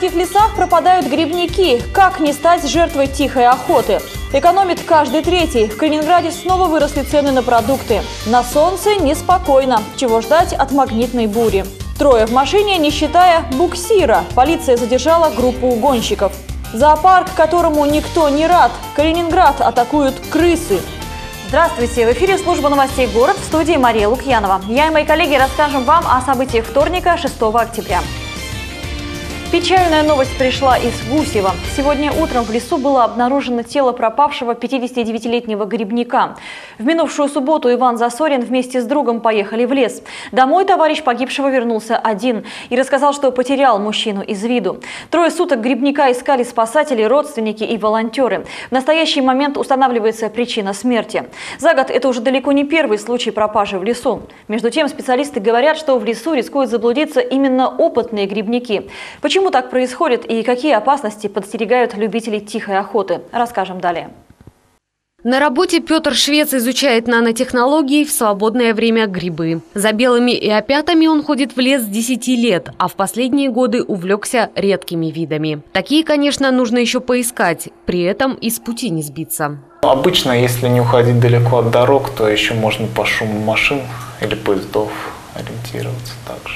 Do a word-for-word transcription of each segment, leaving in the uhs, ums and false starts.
казахстанских лесах пропадают грибники. Как не стать жертвой тихой охоты? Экономит каждый третий. В Калининграде снова выросли цены на продукты. На солнце неспокойно. Чего ждать от магнитной бури? Трое в машине, не считая буксира. Полиция задержала группу угонщиков. Зоопарк, которому никто не рад. Калининград атакуют крысы. Здравствуйте! В эфире служба новостей «Город», в студии Мария Лукьянова. Я и мои коллеги расскажем вам о событиях вторника, шестого октября. Печальная новость пришла из Гусева. Сегодня утром в лесу было обнаружено тело пропавшего пятидесятидевятилетнего грибника. В минувшую субботу Иван Засорин вместе с другом поехали в лес. Домой товарищ погибшего вернулся один и рассказал, что потерял мужчину из виду. Трое суток грибника искали спасатели, родственники и волонтеры. В настоящий момент устанавливается причина смерти. За год это уже далеко не первый случай пропажи в лесу. Между тем, специалисты говорят, что в лесу рискуют заблудиться именно опытные грибники. Почему так происходит и какие опасности подстерегают любителей тихой охоты? Расскажем далее. На работе Петр Швец изучает нанотехнологии, в свободное время грибы. За белыми и опятами он ходит в лес с десяти лет, а в последние годы увлекся редкими видами. Такие, конечно, нужно еще поискать, при этом и с пути не сбиться. Обычно, если не уходить далеко от дорог, то еще можно по шуму машин или поездов ориентироваться также.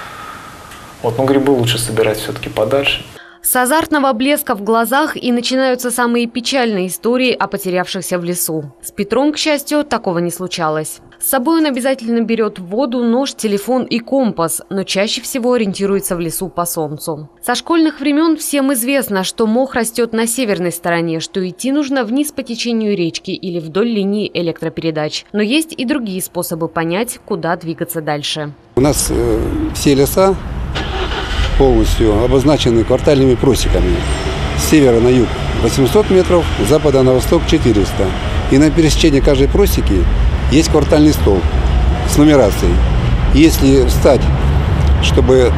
Вот, но грибы лучше собирать все-таки подальше. С азартного блеска в глазах и начинаются самые печальные истории о потерявшихся в лесу. С Петром, к счастью, такого не случалось. С собой он обязательно берет воду, нож, телефон и компас, но чаще всего ориентируется в лесу по солнцу. Со школьных времен всем известно, что мох растет на северной стороне, что идти нужно вниз по течению речки или вдоль линии электропередач. Но есть и другие способы понять, куда двигаться дальше. У нас э, все леса полностью обозначены квартальными просеками. С севера на юг восемьсот метров, с запада на восток четыреста. И на пересечении каждой просеки есть квартальный столб с нумерацией. Если встать, чтобы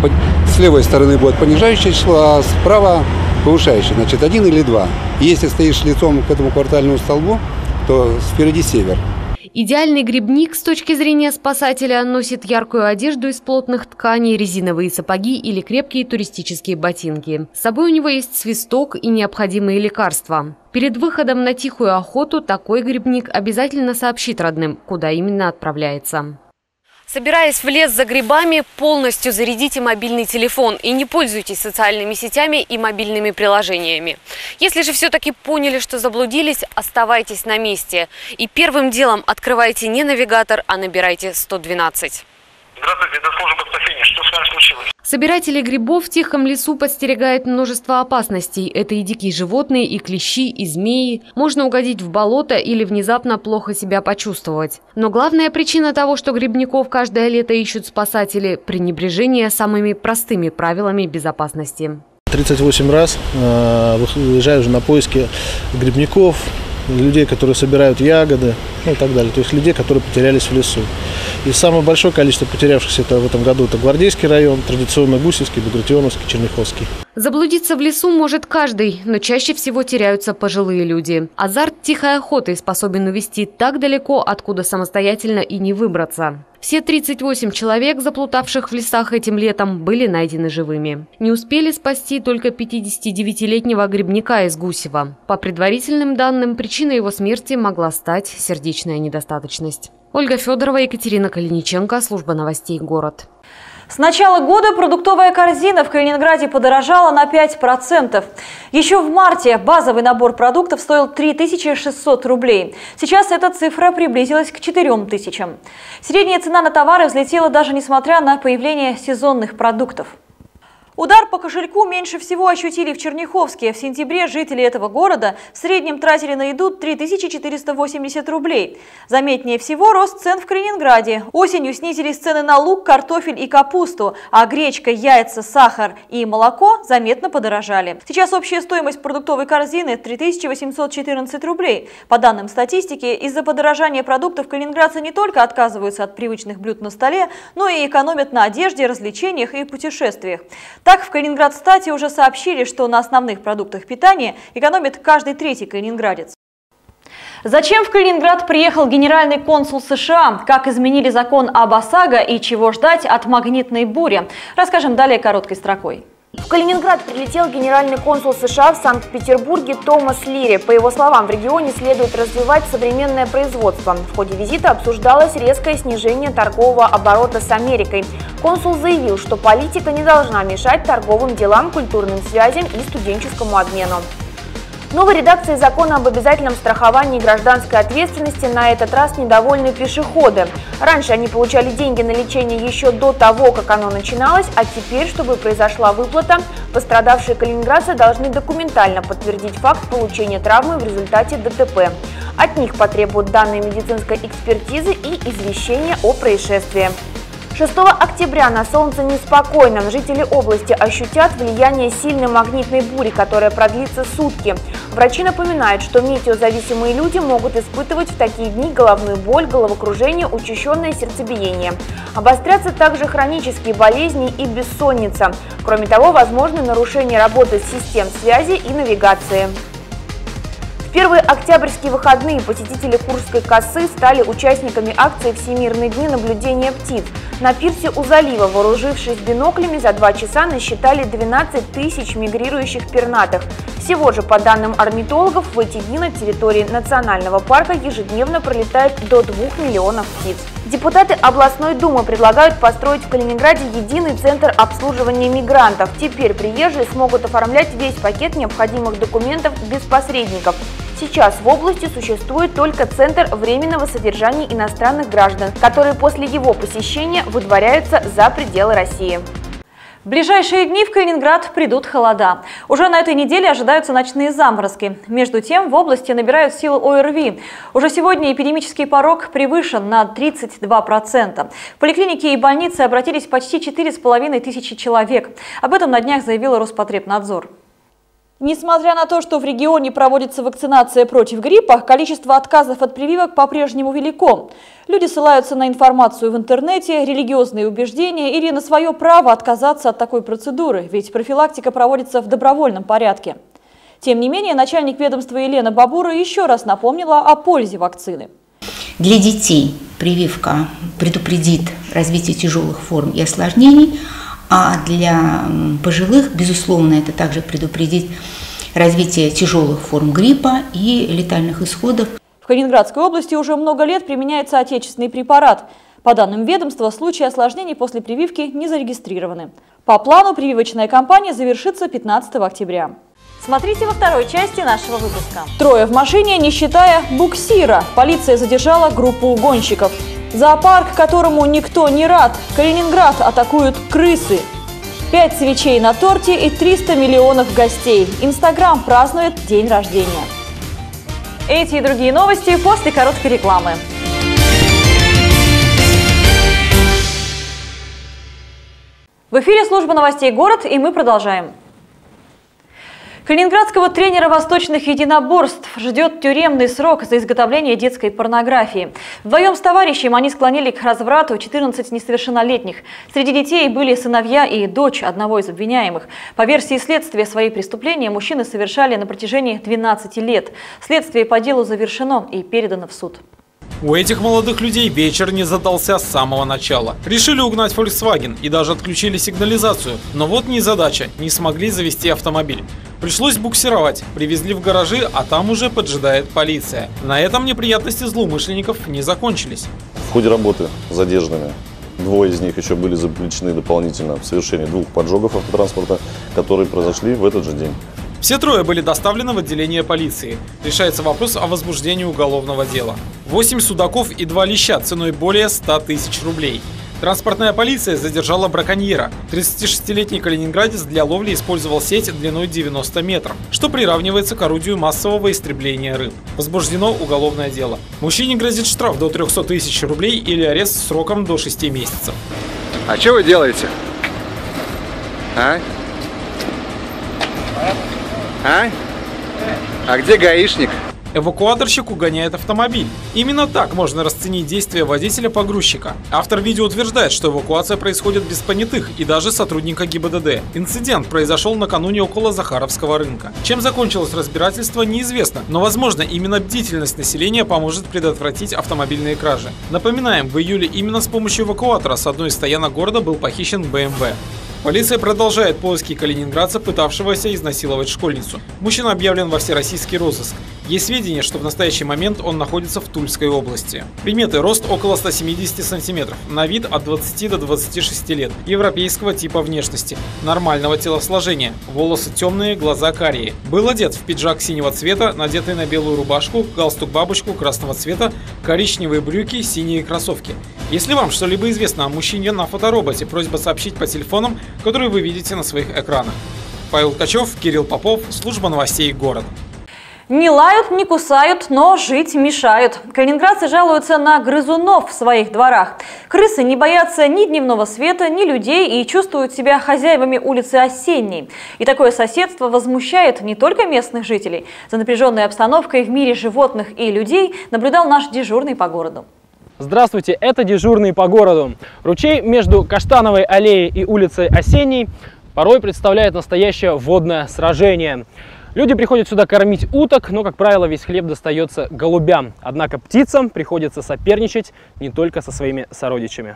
с левой стороны будет понижающее число, а справа повышающее, значит один или два. И если стоишь лицом к этому квартальному столбу, то впереди север. Идеальный грибник с точки зрения спасателя носит яркую одежду из плотных тканей, резиновые сапоги или крепкие туристические ботинки. С собой у него есть свисток и необходимые лекарства. Перед выходом на тихую охоту такой грибник обязательно сообщит родным, куда именно отправляется. Собираясь в лес за грибами, полностью зарядите мобильный телефон и не пользуйтесь социальными сетями и мобильными приложениями. Если же все-таки поняли, что заблудились, оставайтесь на месте. И первым делом открывайте не навигатор, а набирайте сто двенадцать. Здравствуйте, это служба спасения. Что с вами случилось? Собиратели грибов в тихом лесу подстерегает множество опасностей. Это и дикие животные, и клещи, и змеи. Можно угодить в болото или внезапно плохо себя почувствовать. Но главная причина того, что грибников каждое лето ищут спасатели – пренебрежение самыми простыми правилами безопасности. тридцать восемь раз э, выезжаю уже на поиски грибников, людей, которые собирают ягоды, ну и так далее. То есть людей, которые потерялись в лесу. И самое большое количество потерявшихся это в этом году это Гвардейский район, традиционно Гусевский, Багратионовский, Черняховский. Заблудиться в лесу может каждый, но чаще всего теряются пожилые люди. Азарт тихой охоты способен увести так далеко, откуда самостоятельно и не выбраться. Все тридцать восемь человек, заплутавших в лесах этим летом, были найдены живыми. Не успели спасти только пятидесятидевятилетнего грибника из Гусева. По предварительным данным, причиной его смерти могла стать сердечная недостаточность. Ольга Федорова, Екатерина Калиниченко, служба новостей «Город». С начала года продуктовая корзина в Калининграде подорожала на пять процентов. Еще в марте базовый набор продуктов стоил три тысячи шестьсот рублей. Сейчас эта цифра приблизилась к четырем тысячам. Средняя цена на товары взлетела даже несмотря на появление сезонных продуктов. Удар по кошельку меньше всего ощутили в Черняховске. В сентябре жители этого города в среднем тратили на еду три тысячи четыреста восемьдесят рублей. Заметнее всего рост цен в Калининграде. Осенью снизились цены на лук, картофель и капусту, а гречка, яйца, сахар и молоко заметно подорожали. Сейчас общая стоимость продуктовой корзины три тысячи восемьсот четырнадцать рублей. По данным статистики, из-за подорожания продуктов калининградцы не только отказываются от привычных блюд на столе, но и экономят на одежде, развлечениях и путешествиях. Так, в Калининградстате уже сообщили, что на основных продуктах питания экономит каждый третий калининградец. Зачем в Калининград приехал генеральный консул США? Как изменили закон об ОСАГО и чего ждать от магнитной бури? Расскажем далее короткой строкой. В Калининград прилетел генеральный консул США в Санкт-Петербурге Томас Лири. По его словам, в регионе следует развивать современное производство. В ходе визита обсуждалось резкое снижение торгового оборота с Америкой. Консул заявил, что политика не должна мешать торговым делам, культурным связям и студенческому обмену. Новой редакцией закона об обязательном страховании гражданской ответственности на этот раз недовольны пешеходы. Раньше они получали деньги на лечение еще до того, как оно начиналось, а теперь, чтобы произошла выплата, пострадавшие калининградцы должны документально подтвердить факт получения травмы в результате ДТП. От них потребуют данные медицинской экспертизы и извещения о происшествии. шестого октября на солнце неспокойно. Жители области ощутят влияние сильной магнитной бури, которая продлится сутки. Врачи напоминают, что метеозависимые люди могут испытывать в такие дни головную боль, головокружение, учащенное сердцебиение. Обострятся также хронические болезни и бессонница. Кроме того, возможны нарушения работы систем связи и навигации. В первые октябрьские выходные посетители Курской косы стали участниками акции «Всемирные дни наблюдения птиц». На пирсе у залива, вооружившись биноклями, за два часа насчитали двенадцать тысяч мигрирующих пернатых. Всего же, по данным орнитологов, в эти дни на территории национального парка ежедневно пролетает до двух миллионов птиц. Депутаты областной думы предлагают построить в Калининграде единый центр обслуживания мигрантов. Теперь приезжие смогут оформлять весь пакет необходимых документов без посредников. Сейчас в области существует только Центр временного содержания иностранных граждан, которые после его посещения выдворяются за пределы России. В ближайшие дни в Калининград придут холода. Уже на этой неделе ожидаются ночные заморозки. Между тем, в области набирают силу ОРВИ. Уже сегодня эпидемический порог превышен на тридцать два процента. В поликлиники и больницы обратились почти четыре с половиной тысячи человек. Об этом на днях заявил Роспотребнадзор. Несмотря на то, что в регионе проводится вакцинация против гриппа, количество отказов от прививок по-прежнему велико. Люди ссылаются на информацию в интернете, религиозные убеждения или на свое право отказаться от такой процедуры, ведь профилактика проводится в добровольном порядке. Тем не менее, начальник ведомства Елена Бабура еще раз напомнила о пользе вакцины. Для детей прививка предупредит развитие тяжелых форм и осложнений, а для пожилых, безусловно, это также предупредит развитие тяжелых форм гриппа и летальных исходов. В Калининградской области уже много лет применяется отечественный препарат. По данным ведомства, случаи осложнений после прививки не зарегистрированы. По плану прививочная кампания завершится пятнадцатого октября. Смотрите во второй части нашего выпуска. Трое в машине, не считая буксира. Полиция задержала группу угонщиков. Зоопарк, которому никто не рад. Калининград атакуют крысы. Пять свечей на торте и триста миллионов гостей. Инстаграм празднует день рождения. Эти и другие новости после короткой рекламы. В эфире служба новостей «Город», и мы продолжаем. Калининградского тренера восточных единоборств ждет тюремный срок за изготовление детской порнографии. Вдвоем с товарищем они склонили к разврату четырнадцать несовершеннолетних. Среди детей были сыновья и дочь одного из обвиняемых. По версии следствия, свои преступления мужчины совершали на протяжении двенадцати лет. Следствие по делу завершено и передано в суд. У этих молодых людей вечер не задался с самого начала. Решили угнать Volkswagen и даже отключили сигнализацию. Но вот незадача, не смогли завести автомобиль. Пришлось буксировать, привезли в гаражи, а там уже поджидает полиция. На этом неприятности злоумышленников не закончились. В ходе работы с задержанными двое из них еще были запрещены дополнительно в совершении двух поджогов автотранспорта, которые произошли в этот же день. Все трое были доставлены в отделение полиции. Решается вопрос о возбуждении уголовного дела. Восемь судаков и два леща ценой более ста тысяч рублей. Транспортная полиция задержала браконьера. тридцатишестилетний калининградец для ловли использовал сеть длиной девяносто метров, что приравнивается к орудию массового истребления рыб. Возбуждено уголовное дело. Мужчине грозит штраф до трёхсот тысяч рублей или арест сроком до шести месяцев. А что вы делаете? А? А? А где гаишник? Эвакуаторщик угоняет автомобиль. Именно так можно расценить действия водителя-погрузчика. Автор видео утверждает, что эвакуация происходит без понятых и даже сотрудника ГИБДД. Инцидент произошел накануне около Захаровского рынка. Чем закончилось разбирательство, неизвестно, но, возможно, именно бдительность населения поможет предотвратить автомобильные кражи. Напоминаем, в июле именно с помощью эвакуатора с одной из стоянок города был похищен бэ эм вэ. Полиция продолжает поиски калининградца, пытавшегося изнасиловать школьницу. Мужчина объявлен во всероссийский розыск. Есть сведения, что в настоящий момент он находится в Тульской области. Приметы: рост около ста семидесяти сантиметров, на вид от двадцати до двадцати шести лет, европейского типа внешности, нормального телосложения, волосы темные, глаза карие. Был одет в пиджак синего цвета, надетый на белую рубашку, галстук-бабочку красного цвета, коричневые брюки, синие кроссовки. Если вам что-либо известно о мужчине на фотороботе, просьба сообщить по телефонам, которые вы видите на своих экранах. Павел Ткачев, Кирилл Попов, служба новостей города. Не лают, не кусают, но жить мешают. Калининградцы жалуются на грызунов в своих дворах. Крысы не боятся ни дневного света, ни людей и чувствуют себя хозяевами улицы Осенней. И такое соседство возмущает не только местных жителей. За напряженной обстановкой в мире животных и людей наблюдал наш дежурный по городу. Здравствуйте, это дежурный по городу. Ручей между Каштановой аллеей и улицей Осенней порой представляет настоящее водное сражение. Люди приходят сюда кормить уток, но, как правило, весь хлеб достается голубям. Однако птицам приходится соперничать не только со своими сородичами.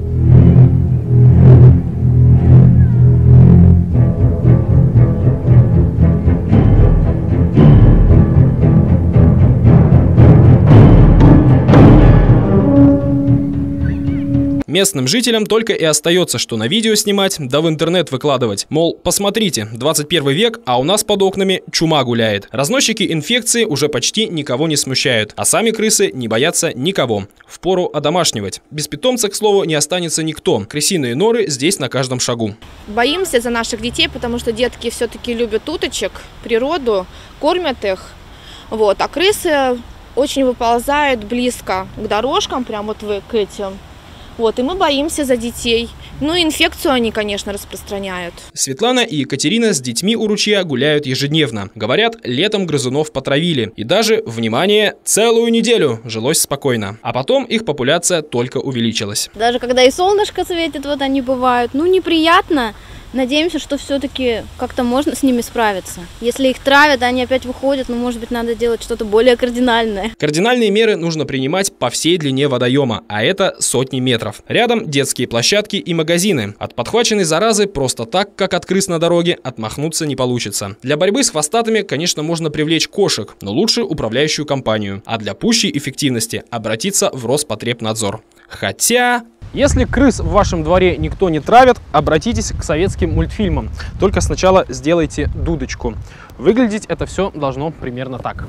Местным жителям только и остается, что на видео снимать, да в интернет выкладывать. Мол, посмотрите, двадцать первый век, а у нас под окнами чума гуляет. Разносчики инфекции уже почти никого не смущают, а сами крысы не боятся никого. Впору одомашнивать. Без питомца, к слову, не останется никто. Крысиные норы здесь на каждом шагу. Боимся за наших детей, потому что детки все-таки любят уточек, природу, кормят их. Вот. А крысы очень выползают близко к дорожкам, прям вот вы к этим. Вот, и мы боимся за детей. Ну, инфекцию они, конечно, распространяют. Светлана и Екатерина с детьми у ручья гуляют ежедневно. Говорят, летом грызунов потравили. И даже, внимание, целую неделю жилось спокойно. А потом их популяция только увеличилась. Даже когда и солнышко светит, вот они бывают. Ну, неприятно. Надеемся, что все-таки как-то можно с ними справиться. Если их травят, они опять выходят, ну, может быть, надо делать что-то более кардинальное. Кардинальные меры нужно принимать по всей длине водоема, а это сотни метров. Рядом детские площадки и магазины. От подхваченной заразы просто так, как от крыс на дороге, отмахнуться не получится. Для борьбы с хвостатыми, конечно, можно привлечь кошек, но лучше управляющую компанию. А для пущей эффективности обратиться в Роспотребнадзор. Хотя... Если крыс в вашем дворе никто не травит, обратитесь к советским мультфильмам. Только сначала сделайте дудочку. Выглядеть это все должно примерно так.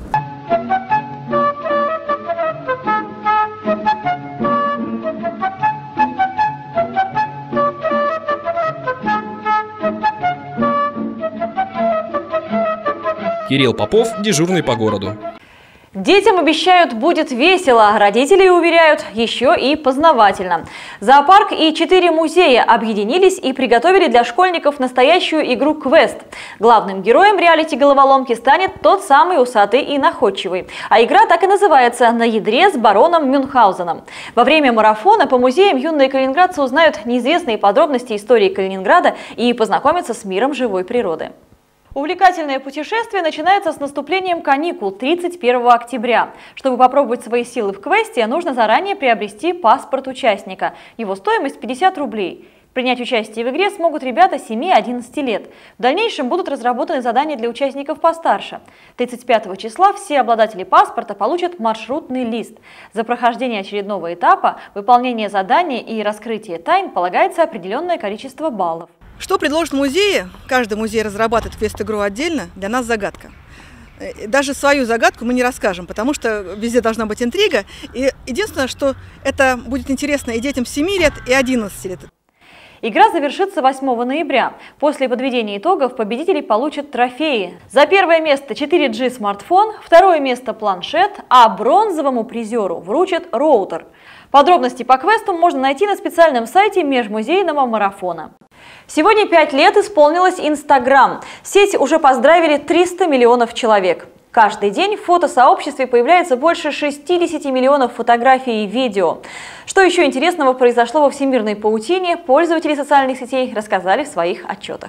Кирилл Попов, дежурный по городу. Детям обещают, будет весело, родители уверяют, еще и познавательно. Зоопарк и четыре музея объединились и приготовили для школьников настоящую игру «Квест». Главным героем реалити-головоломки станет тот самый усатый и находчивый. А игра так и называется «На ядре с бароном Мюнхгаузеном». Во время марафона по музеям юные калининградцы узнают неизвестные подробности истории Калининграда и познакомятся с миром живой природы. Увлекательное путешествие начинается с наступлением каникул тридцать первого октября. Чтобы попробовать свои силы в квесте, нужно заранее приобрести паспорт участника. Его стоимость пятьдесят рублей. Принять участие в игре смогут ребята семи-одиннадцати лет. В дальнейшем будут разработаны задания для участников постарше. тридцать пятого числа все обладатели паспорта получат маршрутный лист. За прохождение очередного этапа, выполнение задания и раскрытие тайн полагается определенное количество баллов. Что предложат музеи? Каждый музей разрабатывает квест-игру отдельно, для нас загадка. Даже свою загадку мы не расскажем, потому что везде должна быть интрига. И единственное, что это будет интересно и детям семи лет, и одиннадцати лет. Игра завершится восьмого ноября. После подведения итогов победители получат трофеи. За первое место четыре джи смартфон, второе место планшет, а бронзовому призеру вручат роутер. Подробности по квесту можно найти на специальном сайте межмузейного марафона. Сегодня пять лет исполнилось Инстаграм. Сеть уже поздравили триста миллионов человек. Каждый день в фотосообществе появляется больше шестидесяти миллионов фотографий и видео. Что еще интересного произошло во всемирной паутине, пользователи социальных сетей рассказали в своих отчетах.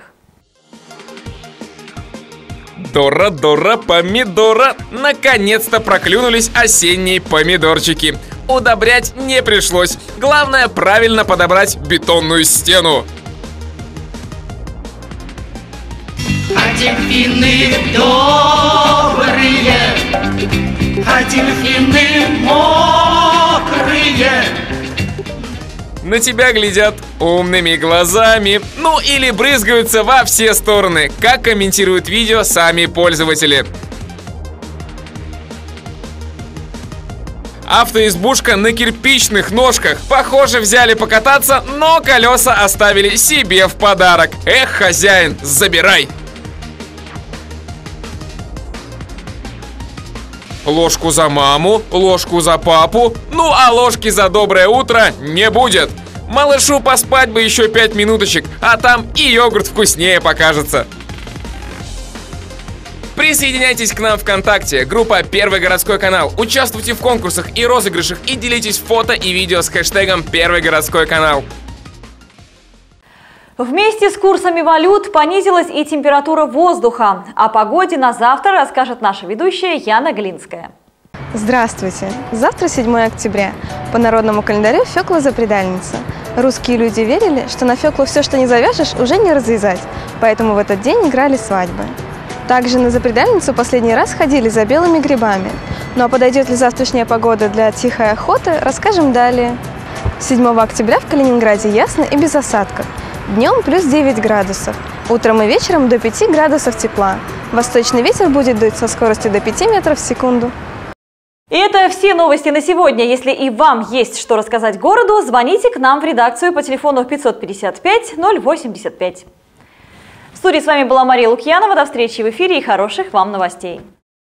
Дора-дора помидора! Наконец-то проклюнулись осенние помидорчики. Удобрять не пришлось. Главное правильно подобрать бетонную стену. А дельфины добрые, а дельфины мокрые. На тебя глядят умными глазами, ну или брызгаются во все стороны, как комментируют видео сами пользователи. Автоизбушка на кирпичных ножках. Похоже, взяли покататься, но колеса оставили себе в подарок. Эх, хозяин, забирай! Ложку за маму, ложку за папу, ну а ложки за доброе утро не будет. Малышу поспать бы еще пять минуточек, а там и йогурт вкуснее покажется. Присоединяйтесь к нам ВКонтакте, группа «Первый городской канал». Участвуйте в конкурсах и розыгрышах и делитесь фото и видео с хэштегом «Первый городской канал». Вместе с курсами валют понизилась и температура воздуха. О погоде на завтра расскажет наша ведущая Яна Глинская. Здравствуйте! Завтра седьмое октября. По народному календарю Фёкла Запредальница. Русские люди верили, что на Фёклу все, что не завяжешь, уже не развязать, поэтому в этот день играли свадьбы. Также на Запредальницу последний раз ходили за белыми грибами. Ну а подойдет ли завтрашняя погода для тихой охоты, расскажем далее. седьмого октября в Калининграде ясно и без осадков. Днем плюс девять градусов. Утром и вечером до пяти градусов тепла. Восточный ветер будет дуть со скоростью до пяти метров в секунду. И это все новости на сегодня. Если и вам есть что рассказать городу, звоните к нам в редакцию по телефону пятьсот пятьдесят пять ноль восемьдесят пять. В студии с вами была Мария Лукьянова. До встречи в эфире и хороших вам новостей.